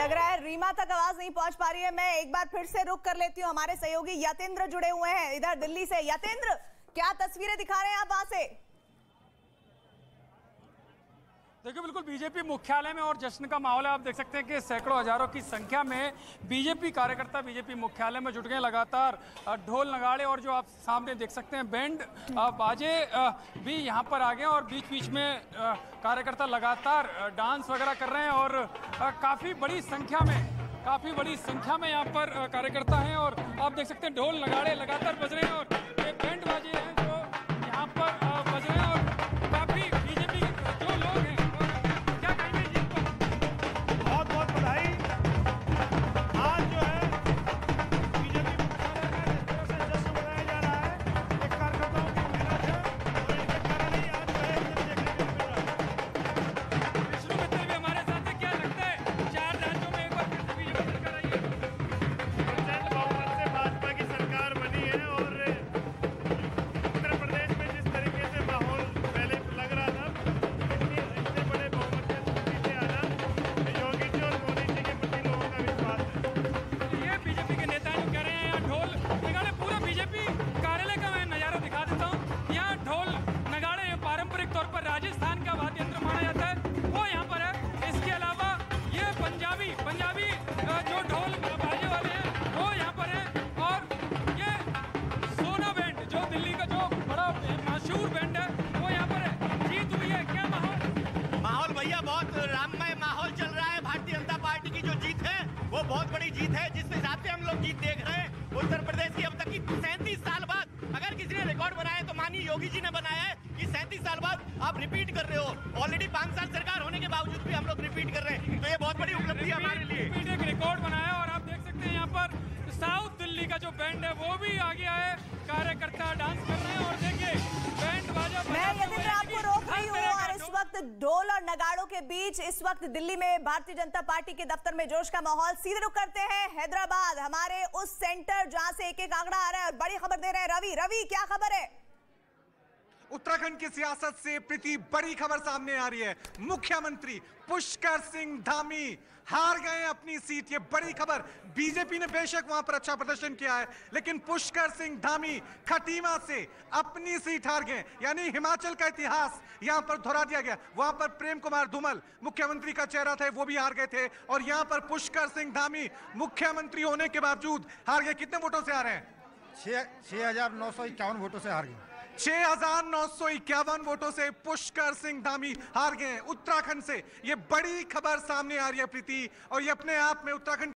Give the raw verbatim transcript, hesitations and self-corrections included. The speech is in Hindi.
लग रहा है रीमा तक आवाज नहीं पहुंच पा रही है। मैं एक बार फिर से रुक कर लेती हूँ। हमारे सहयोगी यतेंद्र जुड़े हुए हैं इधर दिल्ली से। यतेंद्र, क्या तस्वीरें दिखा रहे हैं आप वहां से? देखिए, बिल्कुल बीजेपी मुख्यालय में और जश्न का माहौल है। आप देख सकते हैं कि सैकड़ों हजारों की संख्या में बीजेपी कार्यकर्ता बीजेपी मुख्यालय में जुट गए। लगातार ढोल नगाड़े और जो आप सामने देख सकते हैं बैंड बाजे भी यहाँ पर आ गए और बीच बीच में कार्यकर्ता लगातार डांस वगैरह कर रहे हैं और काफ़ी बड़ी संख्या में काफ़ी बड़ी संख्या में यहाँ पर कार्यकर्ता हैं और आप देख सकते हैं ढोल नगाड़े लगातार बज रहे हैं और ये बैंड बाजे हैं जो यहाँ पर बज रहे हैं और काफ़ी बीजेपी जो लोग हैं। राजस्थान का वाद्य यंत्र माना जाता है वो यहाँ पर है। इसके अलावा ये पंजाबी पंजाबी जो ढोल बाजे वाले हैं वो यहाँ पर है और ये सोना बैंड जो दिल्ली का जो बड़ा मशहूर बैंड है वो यहाँ पर है। जीत हुई है, क्या माहौल? माहौल भैया बहुत राममय माहौल चल रहा है। भारतीय जनता पार्टी की जो जीत है वो बहुत बड़ी जीत है। जिस हिसाब से हम लोग जीत देख रहे हैं उत्तर प्रदेश की अब तक की सैंतीस साल बाद अगर किसी ने रिकॉर्ड बनाया तो माननीय योगी जी ने बनाया है कि सैंतीस साल बाद आप रिपीट कर रहे हो। ऑलरेडी पांच साल सरकार होने के बावजूद भी हम लोग रिपीट कर रहे हैं, तो ये बहुत बड़ी उपलब्धि है हमारे लिए। एक रिकॉर्ड बनाया और आप देख सकते हैं यहाँ पर साउथ दिल्ली का जो बैंड है वो भी आ गया है। कार्यकर्ता डांस कर रहे हैं और देखिए बैंड बाजा। मैं यतेंद्र आपको रोक रही हूँ और इस वक्त ढोल और नगाड़ों के बीच इस वक्त दिल्ली में भारतीय जनता पार्टी के दफ्तर में जोश का माहौल। सीधे रुक करते हैं हैदराबाद, हमारे उस सेंटर जहां से एक एक आंकड़ा आ रहा है और बड़ी खबर दे रहे हैं रवि। रवि, क्या खबर है? उत्तराखंड की सियासत से प्रीति बड़ी खबर सामने आ रही है। मुख्यमंत्री पुष्कर सिंह धामी हार गए अपनी सीट। ये बड़ी खबर। बीजेपी ने बेशक वहां पर अच्छा प्रदर्शन किया है लेकिन पुष्कर सिंह धामी खटीमा से अपनी सीट हार गए। यानी हिमाचल का इतिहास यहां पर दोहरा दिया गया। वहां पर प्रेम कुमार धूमल मुख्यमंत्री का चेहरा थे, वो भी हार गए थे और यहां पर पुष्कर सिंह धामी मुख्यमंत्री होने के बावजूद हार गए। कितने वोटों से हारे हैं? छह हजार नौ सौ इक्यावन वोटों से हार गए। छह हजार नौ सौ इक्यावन वोटों से पुष्कर सिंह धामी हार गए उत्तराखंड से। ये बड़ी खबर सामने आ रही है प्रीति और ये अपने आप में उत्तराखंड